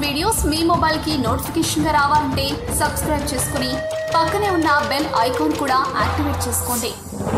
Videos మీ mobile కి notification గా రావాలంటే సబ్స్క్రైబ్ చేసుకుని పక్కనే ఉన్న బెల్ ఐకాన్ కూడా యాక్టివేట్ చేసుకోండి.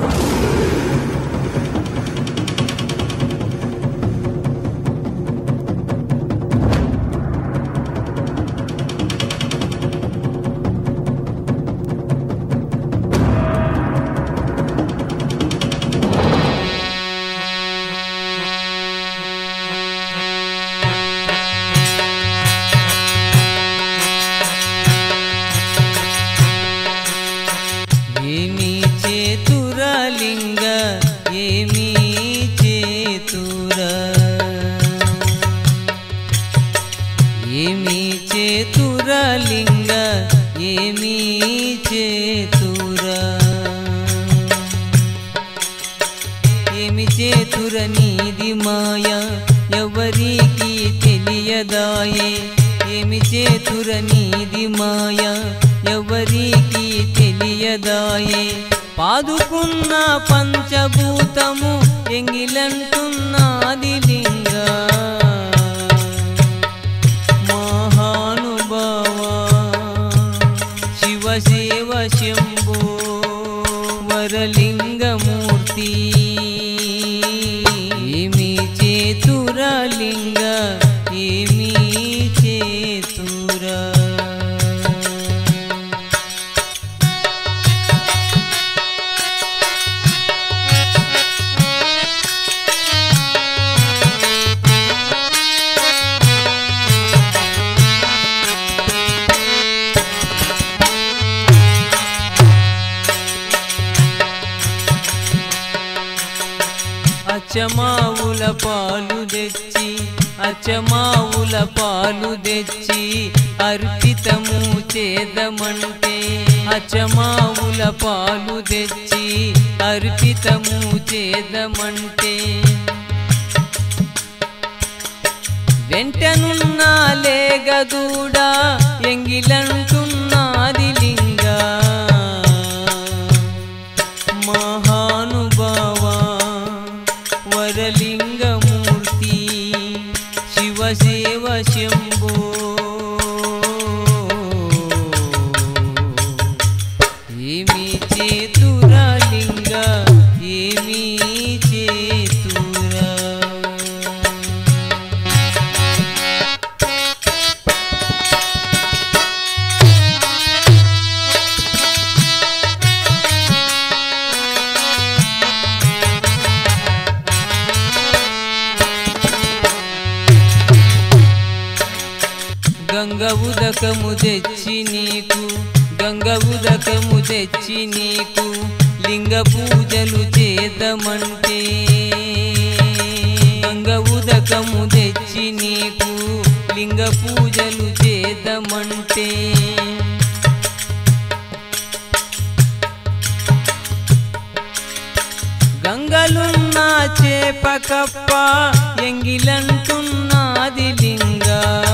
చేతురలింగ ఏమీ చేతురా ఏమి చేతుర నీది మాయా ఎవరికి తెలియదాయే ఏమి చేతుర నీది మాయా ఎవరికి తెలియదాయే పాదుకున్న పంచభూతము ఎంగిలంటున్నది లింగ శివ శంభో వరలింగమూర్తి ఏమి చేతురలింగ ఏమి చేతురా అచ్చమావుల పాలు తెచ్చి అర్పితము చేదమంటే అచ్చమావుల పాలు తెచ్చి అర్పితము చేదమంటే వెంటనున్న లేగదూడా ఎంగిలంటున్నది లింగ మహానుభావా వరలింగమూర్తి శివ శంభో ఏమి చేతురలింగ ఏమి చేతురా గంగ ఉదకము తెచ్చి నీకు లింగ పూజలు చేద్దామంటే గంగ ఉదకము తెచ్చి నీకు లింగ పూజలు చేద్దామంటే గంగలున్న చేప కప్ప ఎంగిలంటున్నది లింగ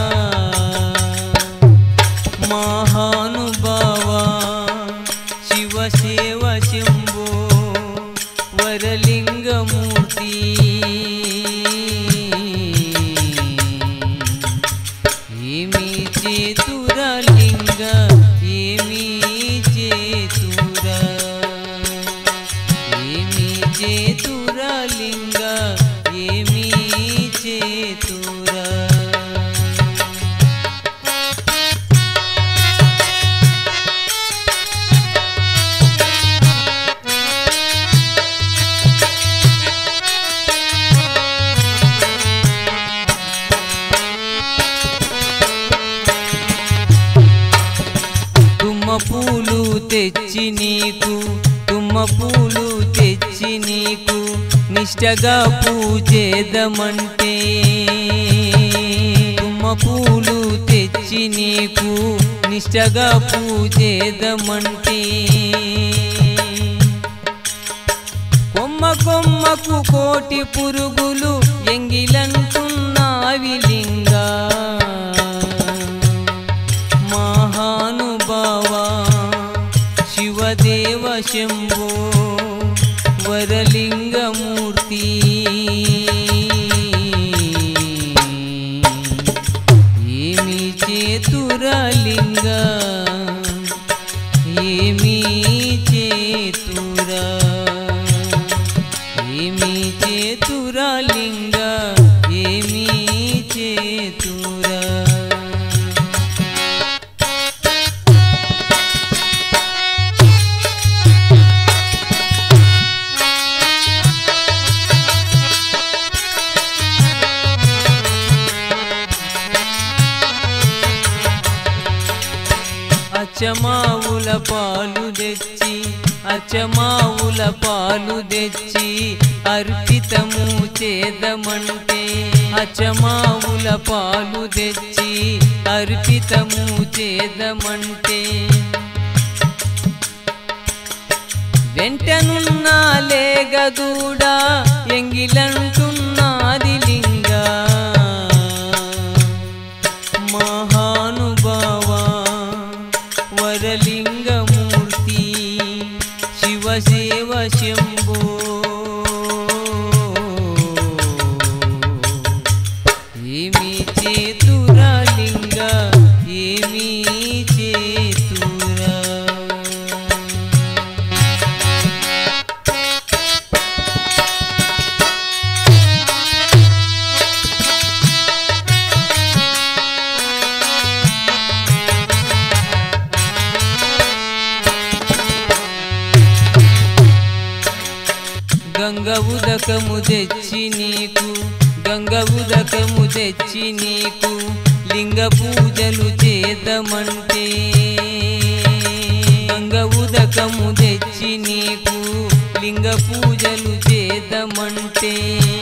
మహానుభావా శివ శంభో వరలింగమూర్తి ఏమి చేతురలింగ ఏమి చేతురా ఏమి చేతురలింగ ఏమి చేతురా తుమ్మ పూలు తెచ్చి నీకు నిష్టగా పూజేదమంటే తుమ్మ పూలు తెచ్చి నీకు నిష్టగా పూజేదమంటే కొమ్మకు కోటి పురుగులు ఎంగిలంటున్నవి లింగ మహానుభావా శివదేవ శంభో వరలింగమూర్తి ఏమి ఏమి చేతురా ఏమి చేతురా లింగ ఏమి చేతురా అచ్చమావుల పాలు తెచ్చి అచ్చమావుల పాలు తెచ్చి అర్పితము చేదమంటే అచ్చమావుల పాలు తెచ్చి అర్పితము చేదమంటే వెంటనున్నా లేగదూడా ఎంగిలంటున్నాది లింగ మహానుభావా వరలింగమూర్తి శివసేవ శంభో ఏమి చేతురా లింగ ఏమి చేతురా గంగ ఉదకము తెచ్చి నీకు గంగ ఉదకము తెచ్చి నీకు లింగ పూజలు చేద్దామంటే గంగ ఉదకము తెచ్చి నీకు లింగ పూజలు చేద్దామంటే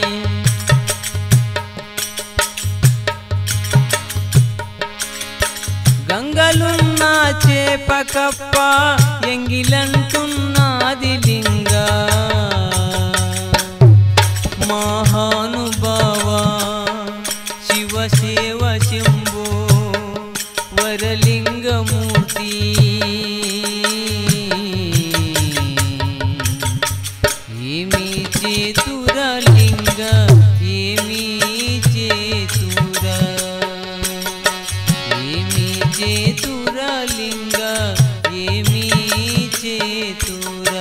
గంగలున్న చేప కప్ప ఎంగిలంటున్నది లింగ మహానుభావా శివసేవ శంభో వరలింగమూర్తి ఏమి చేతురా లింగ ఏమి చేతురా ఏమి చేతురా లింగ ఏమి చేతురా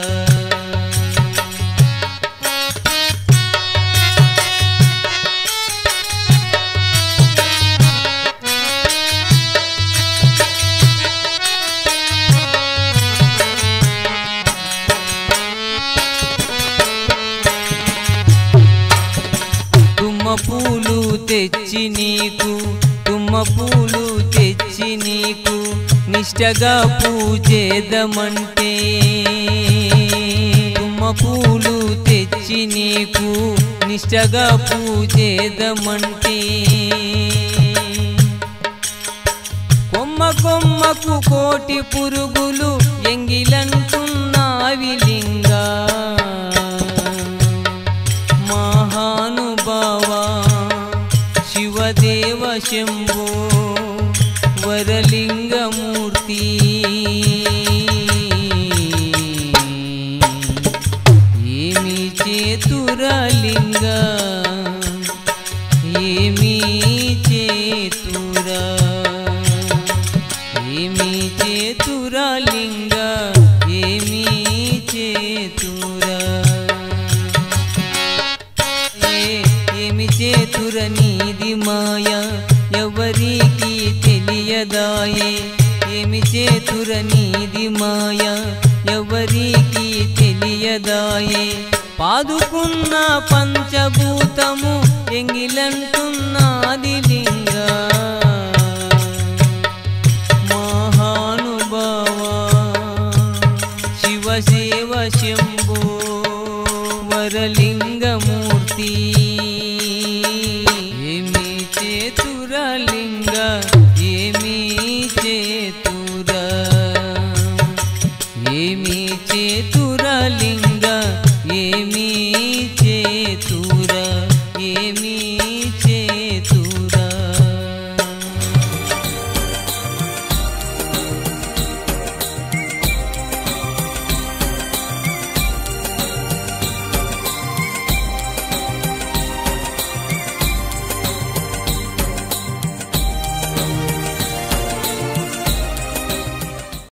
పూలు తెచ్చి నీకు తుమ్మ పూలు తెచ్చి నీకు నిష్టగా పూజేదమంటే తుమ్మ పూలు తెచ్చి నీకు నిష్టగా పూజేదమంటే కొమ్మ కొమ్మకు కోటి పురుగులు ఎంగిలంటున్నావి లింగా మహానుభావా శివదేవ శంభో వరలింగమూర్తి ఏమి చేతురా లింగ ఏమి చేతురా ఏమి చేతురా లింగ ఏమి చేతురా ఏమి చేతుర నీది మాయ ఎవరికి తెలియదాయే ఏమి చేతుర నీది మాయ ఎవరికి తెలియదాయే పాదుకున్న పంచభూతము ఎంగిలంటున్నది లింగ మహానుభావా శివసేవ శంభో